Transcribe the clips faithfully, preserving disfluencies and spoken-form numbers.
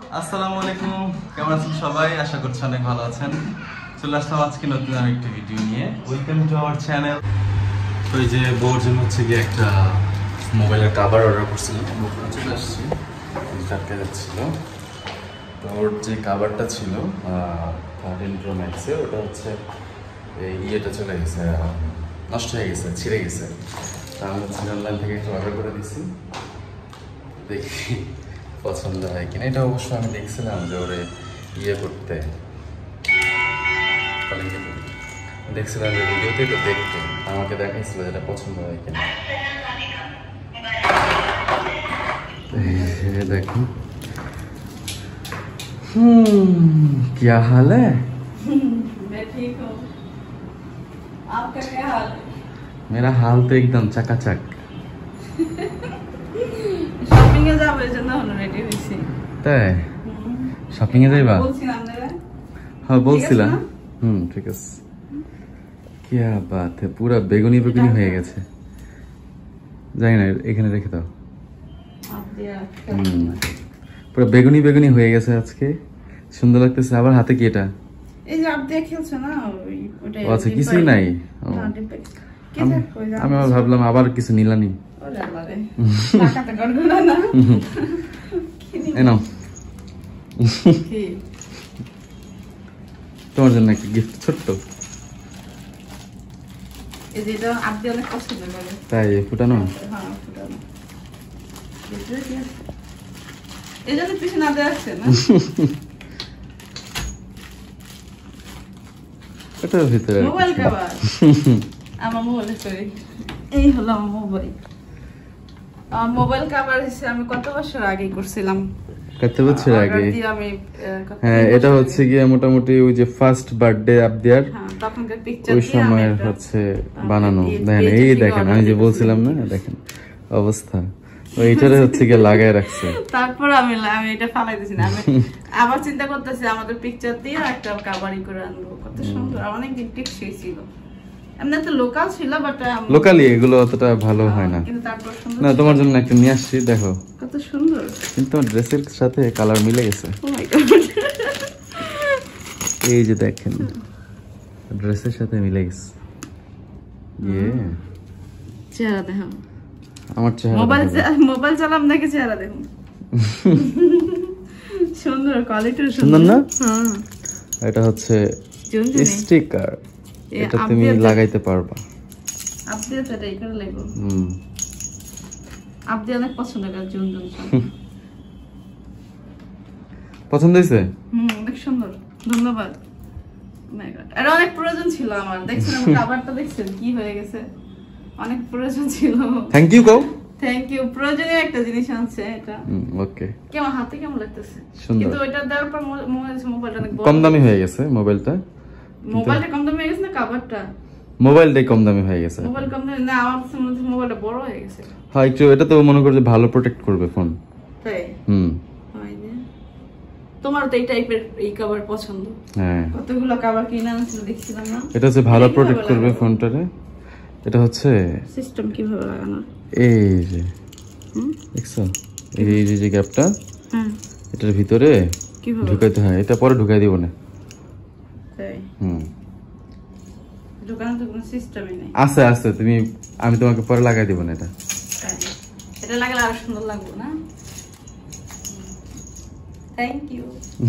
আসসালামু আলাইকুম, কেমন আছেন সবাই? আশা করছি অনেক ভালো আছেন। চলে আসলাম আজকে নতুন আরেকটি ভিডিও নিয়ে। Welcome to our channel. তো এই যে বউর জন্য হচ্ছে গিয়ে একটা মোবাইলের কভার অর্ডার করছিলাম, চলে আসছি, চারটে যাচ্ছিল। তো ওর যে কভারটা ছিল থার্টিন প্রো ম্যাক্সে, ওটা হচ্ছে এই ইয়েটা চলে গেছে, নষ্ট হয়ে গেছে, ছিঁড়ে গেছে। তা আমি হচ্ছে অনলাইন থেকে একটু অর্ডার করে দিচ্ছি, দেখি পছন্দ হয় কিনা। এটা অবশ্য আমি দেখছিলাম যে ওরে ইয়ে করতে, দেখছিলাম যে ভিডিওতে এটা দেখতে আমাকে দেখাইছিল যেটা পছন্দ হয় কিনা। দেখো, हम्म क्या हाल है? मैं ठीक हूँ, आपका क्या हाल है? मेरा हाल तो एकदम चकाचक। শপিং এ যাবো এজন্য হলো রেডি হইছি। তাই শপিং এ যাইবা? বলছিলাম না, হ্যাঁ বলছিলাম। হুম ঠিক আছে। কি বাত है, পুরো বেগুনি বেগুনি হয়ে গেছে। যাই না, এখানে রেখে দাও। হুম পুরো বেগুনি বেগুনি হয়ে গেছে আজকে, সুন্দর লাগতেছে। আবার হাতে কি এটা? এই যে আপ দিয়ে খেলছো না, ওই ওটা। আচ্ছা কিছুই নাই। আমি আবার ভাবলাম আবার কিছু নিলানি। ওরে আল্লাহরে, টাকাটা গড়গড় না। এই নাও, কি তোমার জন্য একটা গিফট, ছোট্ট। এই যে এটা আপ দিয়ে অনেক পছন্দ করে। তাই ফুটানো? হ্যাঁ ফুটানো। এই জন্য পিছনে না দেওয়া আছে না। এটার ভিতরে মোবাইল কভার। আমার মোবাইল সরি, এই হলো আমার মোবাইল। মোবাইল কভার হচ্ছে আমি কত বছর আগে করছিলাম। কত বছর আগে? আমি হ্যাঁ এটা হচ্ছে গিয়ে মোটামুটি ওই যে ফার্স্ট বার্থডে আবদিয়ার, তখনকার পিকচার ওই সময়ের হচ্ছে বানানো। দেখেন এই দেখেন, আমি যে বলছিলাম না, দেখেন অবস্থা। ওইটারে হচ্ছে গিয়ে লাগায় রাখছে। তারপর আমি আমি এটা ফালাই দিছি না, আমি আবার চিন্তা করতেছি আমাদের পিকচার দিয়ে একটা কভারই করে আনবো। কত সুন্দর, অনেক দিন টিকসই ছিল। এমনি তো লোকাল ছিল, বাট লোকালি এগুলো অতটা ভালো হয় না। কিন্তু তারপর সুন্দর। না তোমার জন্য একটা নিয়ে আসছি, দেখো কত সুন্দর। কিন্তু তোমার ড্রেসের সাথে কালার মিলে গেছে। ও মাই গড, এই যে দেখেন ড্রেসের সাথে মিলে গেছে। ইয়ে চেহারা দেখো, আমার চেহারা মোবাইল মোবাইল চালাম নাকি চেহারা দেখুন। সুন্দর, কোয়ালিটি সুন্দর না? হ্যাঁ এটা হচ্ছে স্টিকার, এটা তুমি লাগাইতে পারবা। আপনি তো এটাই করে লাগবে। হুম আপনি অনেক পছন্দ করে জুন জুন। পছন্দ হয়েছে? হুম অনেক সুন্দর, ধন্যবাদ। মাই গড, এটা অনেক প্রয়োজন ছিল আমার। দেখছেন আমার কভারটা, দেখছেন কি হয়ে গেছে, অনেক প্রয়োজন ছিল। থ্যাংক ইউ কও। থ্যাংক ইউ, প্রয়োজনীয় একটা জিনিস আছে এটা। হুম ওকে। কেমন হাতে কেমন লাগতেছে? সুন্দর। কিন্তু ওইটা দেওয়ার পর মোবাইলটা অনেক বড়, কম দামি হয়ে গেছে মোবাইলটা। মোবাইলটা কম দামি হয়ে গেছে না কভারটা? মোবাইলটাই কম দামি হয়ে গেছে। মোবাইল কম দামি না, আমার কাছে মনে হচ্ছে মোবাইলটা বড় হয়ে গেছে। হ্যাঁ একটু, এটা তো মনে করছে ভালো প্রোটেক্ট করবে ফোন। তাই? হুম হয় না, তোমার তো এই টাইপের এই কভার পছন্দ। হ্যাঁ কতগুলো কভার কিনে আনছিল দেখছিলাম না। এটা হচ্ছে ভালো প্রোটেক্ট করবে ফোনটারে। এটা হচ্ছে সিস্টেম কিভাবে লাগানো, এই যে দেখছো, এই যে যে গ্যাপটা, হ্যাঁ এটার ভিতরে কিভাবে ঢুকাইতে হয়। এটা পরে ঢুকাই দিব না। তাই? হুম দোকানে তো কোনো সিস্টেমই নেই। আছে আছে, তুমি আমি তোমাকে পরে লাগাই দিব না। এটা তাই এটা লাগালে আরো সুন্দর লাগবে না? Thank you.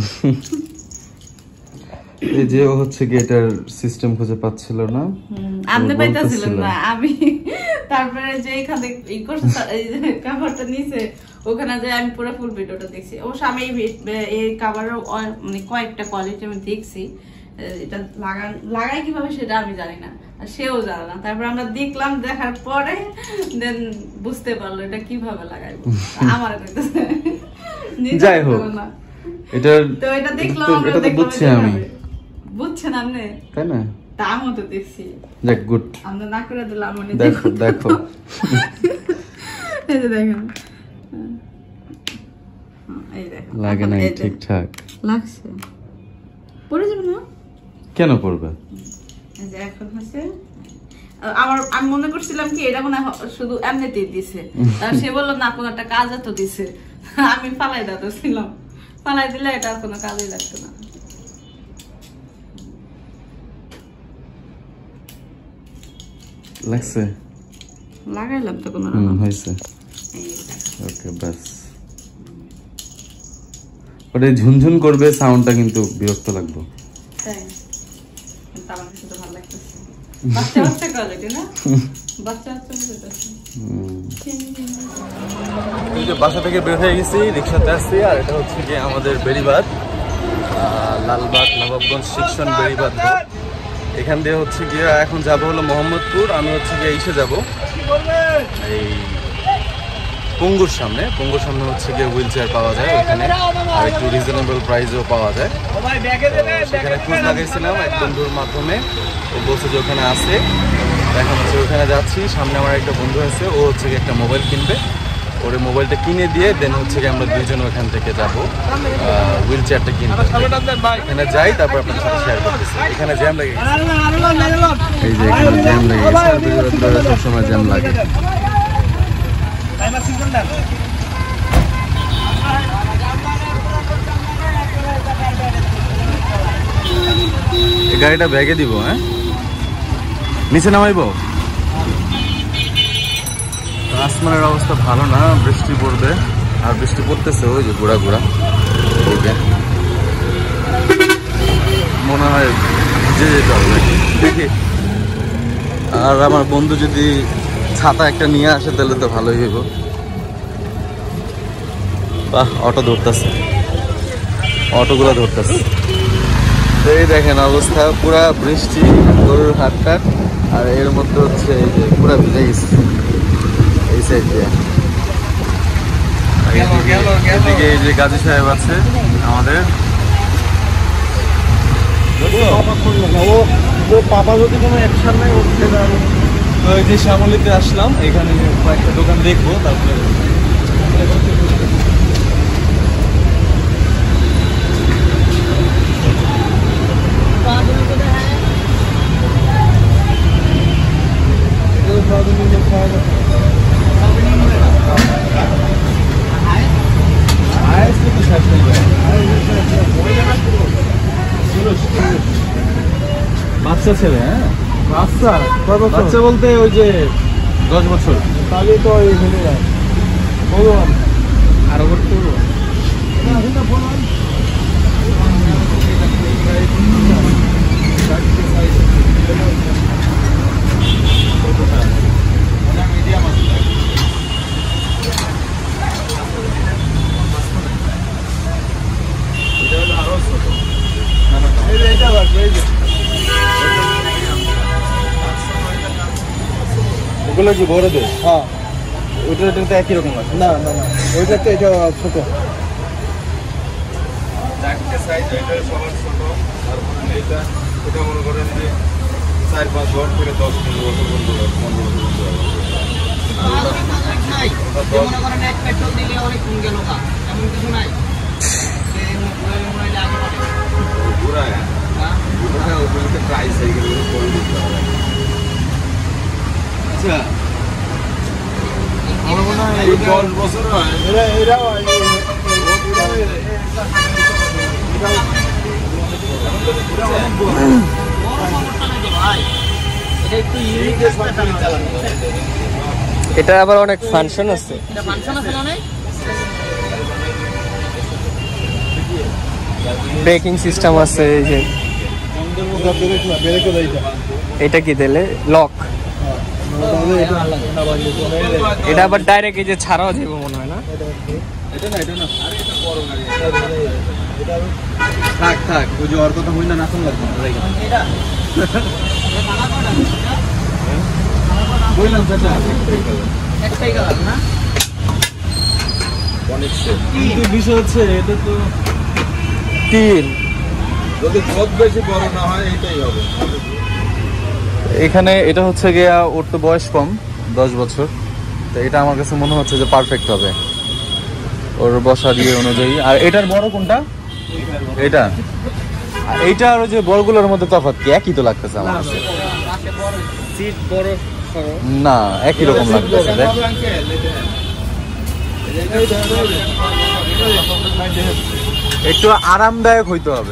এই যে ও হচ্ছে কি এটার সিস্টেম খুঁজে পাচ্ছিল না, আপনি পাইতাছিলেন না, আমি তারপরে যে এখানে এই করছে কভারটা নিচে, ওখানে যে আমি পুরো ফুল ভিডিওটা দেখছি। অবশ্য আমি এই কভারের মানে কয়েকটা কোয়ালিটি আমি দেখছি, এটা লাগান লাগাই কিভাবে সেটা আমি জানি না, আর সেও জানে না। তারপর আমরা দেখলাম, দেখার পরে দেন বুঝতে পারলো এটা কিভাবে লাগাইবো। আমার যাই হোক, এটা তো এটা দেখলাম, এটা তো বুঝছি আমি। বুঝছেন আপনি? তাই না? তাও তো দেখছি। যাক গুড, আমরা না করে দিলাম মানে। দেখো দেখো এই যে দেখেন, এই দেখো লাগে না ঠিকঠাক লাগছে। পড়ে যাবে না? কেন পড়বে? এই যে এখন হচ্ছে আমার, আমি মনে করছিলাম কি এটা মনে শুধু এমনিতেই দিছে, আর সে বললো না কোনো একটা কাজ তো দিছে। আমি ফালাই দাঁড়াচ্ছিলাম, পালাই দিলে এটা আর কোনো কাজই লাগতো না। লাগছে লাগাইলাম তো কোনো হুম হয়েছে ওকে বাস। ওটা ঝুনঝুন করবে সাউন্ডটা কিন্তু বিরক্ত লাগবে। তাই কিন্তু আমার কাছে তো ভালো লাগতেছে। বাচ্চা বাচ্চা করে না বাচ্চা বাচ্চা বলতেছে। এই যে বাসা থেকে বের হয়ে গেছি, রিক্সাতে আসছি, আর এটা হচ্ছে কি আমাদের বেড়িবাঁধ, লালবাগ নবাবগঞ্জ সেকশন বেড়িবাঁধ। এখান দিয়ে হচ্ছে গিয়ে এখন যাব হলো মোহাম্মদপুর। আমি হচ্ছে গিয়ে ইসে যাব এই পঙ্গুর সামনে। পঙ্গুর সামনে হচ্ছে গিয়ে হুইল চেয়ার পাওয়া যায় ওখানে, আর একটু রিজনেবল প্রাইসও পাওয়া যায়। সেখানে খোঁজ লাগাইছিলাম এক বন্ধুর মাধ্যমে, ও বলছে যে ওখানে আছে। এখন হচ্ছে ওখানে যাচ্ছি। সামনে আমার একটা বন্ধু আছে, ও হচ্ছে গিয়ে একটা মোবাইল কিনবে। ওর মোবাইলটা কিনে দিয়ে দেন হচ্ছে গিয়ে আমরা দুইজন ওখান থেকে যাবো হুইল চেয়ারটা কিনতে। এখানে যাই, তারপর আপনার সাথে শেয়ার করতেছি। এখানে জ্যাম লেগে গেছে, এই যে এখানে জ্যাম লেগে গেছে, সবসময় জ্যাম লাগে। এই গাড়িটা ব্যাগে দিব, হ্যাঁ নিচে নামাইব। আসমানের অবস্থা ভালো না, বৃষ্টি পড়বে, আর বৃষ্টি পড়তেছে ওই যে ঘোড়া ঘোড়া ওকে মনে হয় ভিজে যেতে হবে দেখি। আর আমার বন্ধু যদি ছাতা একটা নিয়ে আসে তাহলে তো ভালোই হইব। বাহ, অটো ধরতেছে, অটোগুলো ধরতেছে। এই দেখেন অবস্থা, পুরা বৃষ্টি, গরুর হাট টাট, আর এর মধ্যে হচ্ছে এই যে পুরা ভিজে গেছে এই সাইড দিয়ে। এদিকে এই যে গাজী সাহেব আছে আমাদের, পাপা যদি কোনো অ্যাকশন নেই উঠতে যাবে। তো এই যে শ্যামলীতে আসলাম, এখানে কয়েকটা দোকান দেখবো, তারপরে বাচ্চা ছেলে, হ্যাঁ বাচ্চা বাচ্চা বলতে ওই যে দশ বছর। তাহলে তো এখানে বলুন আরো করতে ওগুলো কি বড়দের? হ্যাঁ ওইটা তো একই রকম আছে। না না না ওইটা তো এটা ছোট। চারটে সাইজ, এটা সবার ছোট, তারপরে এইটা এটা মনে করেন যে চার পাঁচ বছর থেকে দশ পনেরো বছর পর্যন্ত পনেরো বছর প্রাইস হয়ে গেলে করে দিতে হবে। আচ্ছা আমার মনে হয় এই দশ বছর হয় এরা এরাও এটা আবার অনেক ফাংশন আছে। ব্রেকিং সিস্টেম আছে, এই যে এটা কি দিলে লক, এটা আবার ডাইরেক্ট এই যে ছাড়াও যাবো মনে হয় না। এটা না এটা না আরে এটা বড় গাড়ি, থাক থাক ওই যে ওর কথা হইনা না শুন লাগবে এটা বললাম চাচা একটাই কালার না অনেক সে, কিন্তু বিষয় হচ্ছে এটা তো তিন, যদি খুব বেশি বড় না হয় এটাই হবে। এখানে এটা হচ্ছে গিয়া ওর তো বয়স কম, দশ বছর, তো এটা আমার কাছে মনে হচ্ছে যে পারফেক্ট হবে ওর বসার ইয়ে অনুযায়ী। আর এটার বড় কোনটা? এটা, এইটা আর ওই যে বড়গুলোর মধ্যে তফাৎ কি? একই তো লাগতেছে আমার কাছে। না একই রকম লাগতেছে, দেখ একটু আরামদায়ক হইতে হবে।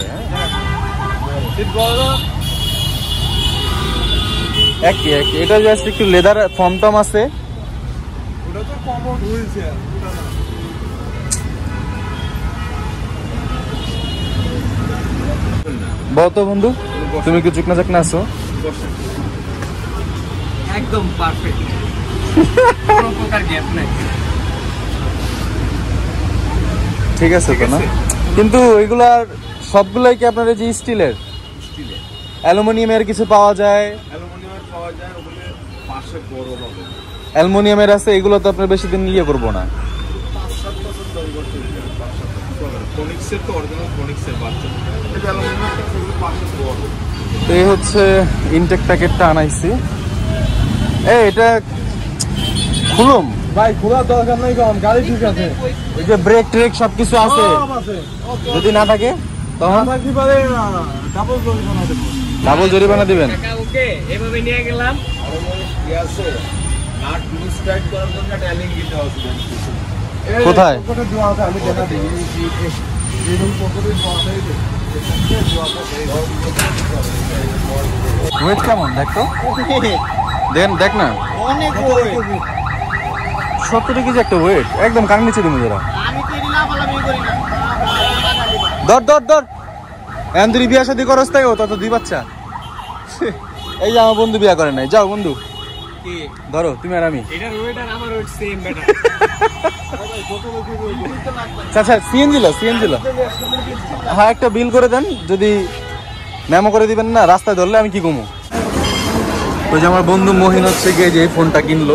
একই একই, এটা জাস্ট একটু লেদার ফর্ম টম আছে। বল তো বন্ধু, তুমি কি চুকনা চাকনা আছো? একদম পারফেক্ট, কোনো প্রকার গ্যাপ নাই। ঠিক আছে তো না? কিন্তু এগুলার সবগুলাই কি আপনার যে স্টিলের? অ্যালুমিনিয়ামের কিছু পাওয়া যায়, অ্যালুমিনিয়ামের আছে, এগুলো তো আপনার বেশি দিন ইয়ে করবো না। এই হচ্ছে ইনটেক প্যাকেটটা আনাইছি। এই এটা খুলুম ভাই, খোলার দরকার নাই, কম গাড়ি ঠিক আছে। এই যে ব্রেক ট্রেক সবকিছু আছে, যদি না থাকে তখন ডাবল জরিমানা দেব। ডাবল জরিমানা দিবেন? ওকে, এভাবে নিয়ে গেলাম। কোথায়? আমি দেখা দিই ওয়েট কেমন দেখ তো, দেন দেখ না, অনেক সত্তর কেজি একটা ওয়েট, একদম কান নিচে দিবে যারা। ধর ধর ধর, এখন তুই বিয়া শাদী করস তাই ও তত দুই বাচ্চা। এই যে আমার বন্ধু বিয়া করে নাই, যাও বন্ধু ধরো তুমি আর আমি। এটার ওয়েট আর আমার ওয়েট সেম বেটা। আচ্ছা সিএনজি লো, সিএনজি লো। হ্যাঁ একটা বিল করে দেন, যদি মেমো করে দিবেন না, রাস্তায় ধরলে আমি কি কমু। ওই যে আমার বন্ধু মহিন হচ্ছে গিয়ে যে ফোনটা কিনলো,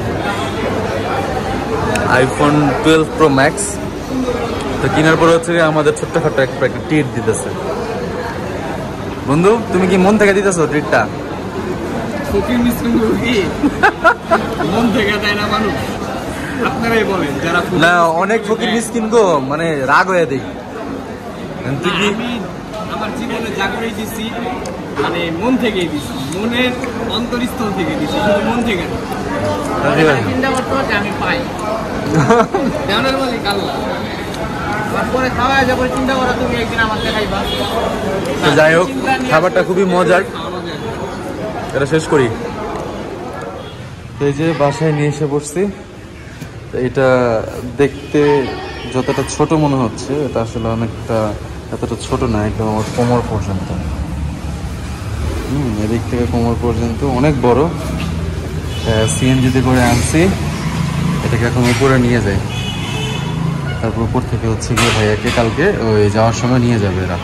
আইফোন টুয়েলভ প্রো ম্যাক্স। তো কেনার পরে হচ্ছে আমাদের ছোট্টখাট্ট একটা একটা ট্রিট দিতেছে। বন্ধু তুমি কি মন থেকে দিতেছো ট্রিটটা? ফকির মিসকিন কি মন থেকে দেয় না মানুষ? আপনারাই বলেন যারা না, অনেক ফকির মিসকিন গো, মানে রাগ হয়ে দেই। তুই কি? আমি আমার জীবনে যা করে দিছি মানে মন থেকেই দিছি, মনের অন্তরস্থল থেকে দিছি, শুধু মন থেকে না। চিন্তা করতে হচ্ছে আমি পাই দেওয়ার মালিক আল্লাহ। তারপরে খাওয়া যাবে, চিন্তা করা তুমি একদিন আমার দেখাইবা। তো যাই হোক, খাবারটা খুবই মজার, এটা শেষ করি। এই যে বাসায় নিয়ে এসে বসছি, এটা দেখতে যতটা ছোট মনে হচ্ছে, এটা আসলে অনেকটা এতটা ছোট না, একদম আমার কোমর পর্যন্ত। হুম, এদিক থেকে কোমর পর্যন্ত অনেক বড়। সিএনজিতে করে আনছি, এটাকে এখন উপরে নিয়ে যায়, তারপর উপর থেকে হচ্ছে গিয়ে ভাইয়াকে কালকে ওই যাওয়ার সময় নিয়ে যাবে এরা।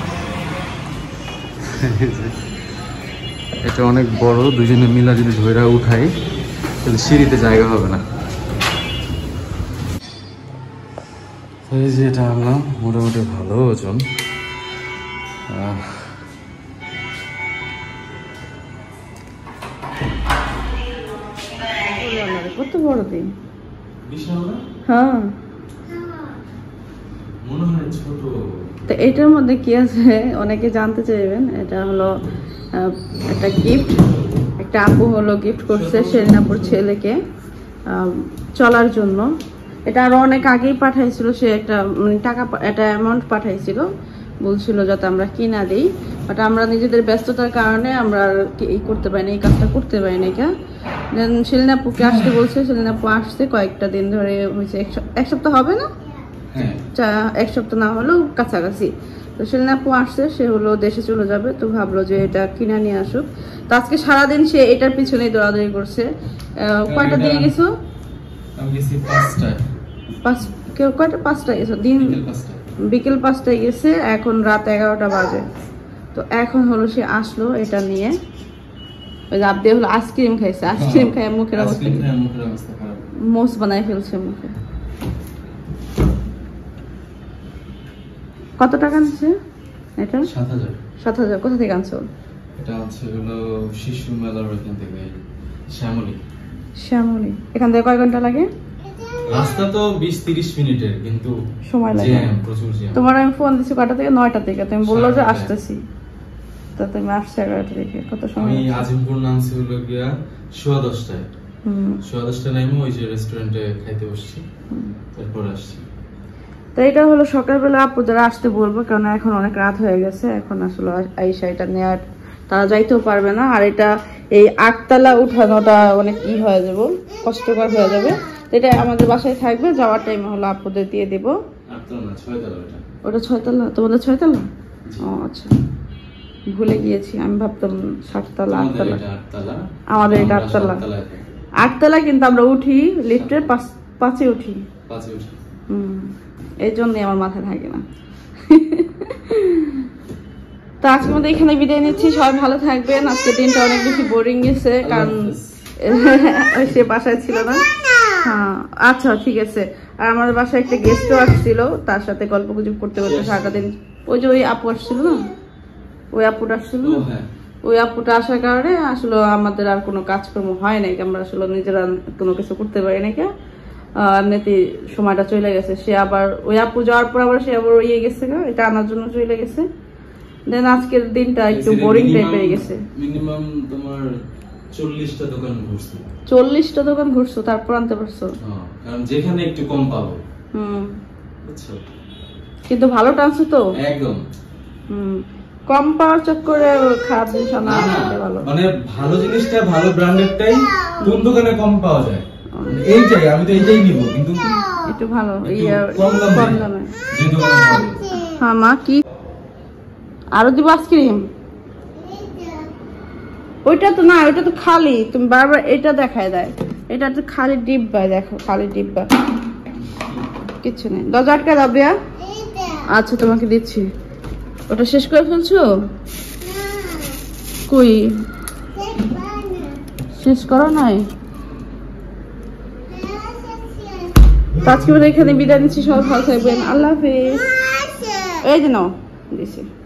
এটা অনেক বড়, দুজনে মিলা যদি ধৈরা উঠাই তাহলে সিঁড়িতে জায়গা হবে না। এই যে এটা আনলাম, মোটামুটি ভালো ওজন। কত বড় দিন, হ্যাঁ। তো এটার মধ্যে কি আছে অনেকে জানতে চাইবেন। এটা হলো একটা গিফট, একটা আপু হলো গিফট করছে শেরিনাপুর ছেলেকে চলার জন্য। এটা আরো অনেক আগেই পাঠাইছিল, সে একটা টাকা একটা অ্যামাউন্ট পাঠাইছিল, বলছিল যাতে আমরা কিনা দিই, বাট আমরা নিজেদের ব্যস্ততার কারণে আমরা এই করতে পারিনি, এই কাজটা করতে পারিনি। কা দেন শেরিনাপুকে আসতে বলছে, শেরিনাপু আসছে, কয়েকটা দিন ধরে হয়েছে, এক সপ্তাহ হবে না, এক সপ্তাহ না হলেও কাছাকাছি। তো শেরিনাপু আসছে, সে হলো দেশে চলে যাবে, তো ভাবলো যে এটা কিনা নিয়ে আসুক। তো আজকে সারাদিন সে এটার পিছনেই দৌড়াদৌড়ি করছে। কয়টা দিয়ে গেছো? কয়টা? পাঁচটায় গেছো দিন, বিকেল পাঁচটায় গেছে, এখন রাত এগারোটা বাজে। তো এখন হলো সে আসলো এটা নিয়ে, ওই রাত দিয়ে হলো আইসক্রিম খাইছে, আইসক্রিম খাই মুখের অবস্থা মোস বানাই ফেলছে মুখে। কত টাকা নিচ্ছে এটা? সাত হাজার। সাত হাজার কোথা থেকে আনছো? এটা হচ্ছে হলো শিশু মেলার ওখান থেকে, শ্যামলী। শ্যামলী। এখান থেকে কয় ঘন্টা লাগে? রাস্তা তো বিশ তিরিশ মিনিটের, কিন্তু সময় লাগে প্রচুর জ্যাম। তোমার আমি ফোন দিচ্ছি কয়টা থেকে? নয়টা থেকে। তুমি বললো যে আসতেছি, তো তুমি আসছো এগারোটা থেকে। কত সময়? আমি আজিমপুর নামছি হলো গিয়া সোয়া দশটায়। সোয়া দশটায় নামে ওই যে রেস্টুরেন্টে খাইতে বসছি, তারপর আসছি। তো এটা হলো সকালবেলা আপু যারা আসতে বলবো, কারণ এখন অনেক রাত হয়ে গেছে, এখন আসলে আইসা এটা নেওয়ার তারা যাইতেও পারবে না। আর এটা এই আটতলা উঠানোটা অনেক ই হয়ে যাবে, কষ্টকর হয়ে যাবে। তো এটা আমাদের বাসায় থাকবে, যাওয়ার টাইম হলো আপুদের দিয়ে দেবো। ওটা ছয়তলা, তোমাদের ছয়তলা? ও আচ্ছা, ভুলে গিয়েছি, আমি ভাবতাম সাততলা আটতলা। আমাদের এটা আটতলা। আটতলা কিন্তু আমরা উঠি লিফটের পাঁচে উঠি। হম, এই জন্যই আমার মাথায় থাকে না। তো আজকের মধ্যে এখানে বিদায় নিচ্ছি, সবাই ভালো থাকবেন। আজকের দিনটা অনেক বেশি বোরিং গেছে, কারণ সে বাসায় ছিল না। হ্যাঁ আচ্ছা ঠিক আছে। আর আমাদের বাসায় একটা গেস্টও আসছিল, তার সাথে গল্প গুজব করতে করতে সারাদিন। ওই যে ওই আপু আসছিল না, ওই আপুটা আসছিল না, ওই আপুটা আসার কারণে আসলে আমাদের আর কোনো কাজকর্ম হয় নাই, আমরা আসলে নিজেরা কোনো কিছু করতে পারি নাকি। এমনিতে সময়টা চলে গেছে। সে আবার ওই আপু যাওয়ার পর আবার সে আবার ইয়ে গেছে, এটা আনার জন্য চলে গেছে। দেন আজকের দিনটা একটু বোরিং টাইপের গেছে। মিনিমাম তোমার চল্লিশটা দোকান ঘুরছো। চল্লিশটা দোকান ঘুরছো, তারপর আনতে পারছো? কারণ যেখানে একটু কম পাবো। হুম, বুঝছো, কিন্তু ভালো টানছো তো একদম। হুম, কম পাওয়ার চক্করে খারাপ জিনিস আনা ভালো। মানে ভালো জিনিসটা, ভালো ব্র্যান্ডেডটাই কোন দোকানে কম পাওয়া যায় এইটাই, আমি তো এইটাই নিব, কিন্তু একটু ভালো কম দামে। হ্যাঁ মা, কি আরো দিব আইসক্রিম? ওইটা তো না, ওইটা তো খালি, তুমি বারবার এটা দেখায় দেয়। এটা তো খালি ডিব্বা, দেখো খালি ডিব্বা, কিছু নেই। দরজা আটকা দাও বিয়া। আচ্ছা তোমাকে দিচ্ছি। ওটা শেষ করে ফেলছো? কই শেষ করো নাই? আজকে এখানে বিদায় নিচ্ছি, সবাই ভালো থাকবেন, আল্লাহ হাফেজ। এই যে নাও দিছি।